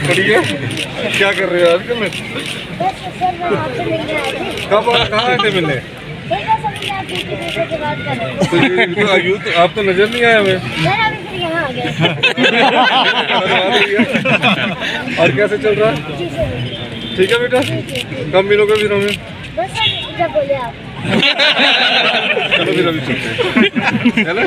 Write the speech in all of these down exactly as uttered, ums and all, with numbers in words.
बढ़िया। क्या कर रहे हो आजकल? कब कहाँ आए थे मिलने? तो यूथ आप तो नजर नहीं आए हमें। और कैसे चल रहा है? ठीक है बेटा, कब मिलोगे फिर हमें? जब बोले आप। चलो फिर अभी चलते हैं, है ना?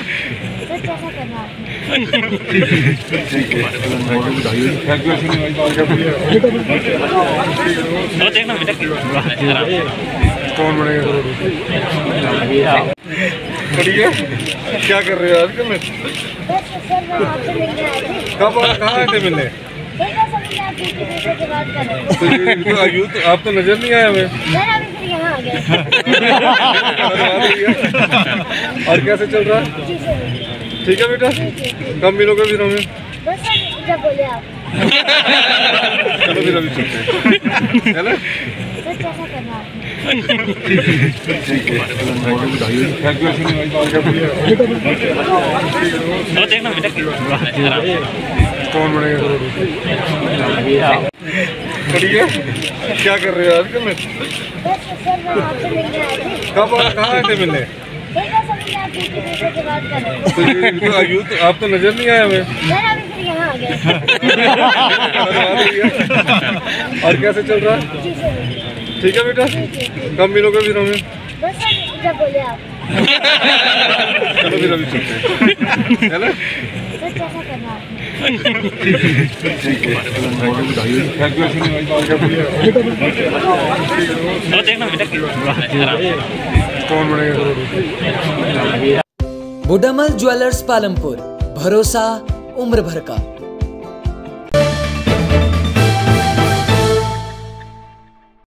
कौन बनेगा करोड़पति? बढ़िया। क्या कर रहे हो आजकल? कब कहाँ आए थे मिलने? तो यूथ आप तो नजर नहीं आए हमें। और कैसे चल रहा है? ठीक है बेटा, कब मिलोगे फिर हमें? जब बोले आप। चलो फिर अभी चलते हैं, है ना? कौन बनेगा करोड़पति? बढ़िया। क्या कर रहे हो आजकल? कब कहाँ आए थे मिलने? तो यूथ आप तो नजर नहीं आए हमें। और कैसे चल रहा है? ठीक है बेटा, कब मिलोगे फिर हमें? जब बोले आप। चलो फिर अभी चलते हैं, है ना? कौन बनेगा करोड़पति? बुडामल ज्वेलर्स पालमपुर, भरोसा उम्र भर का।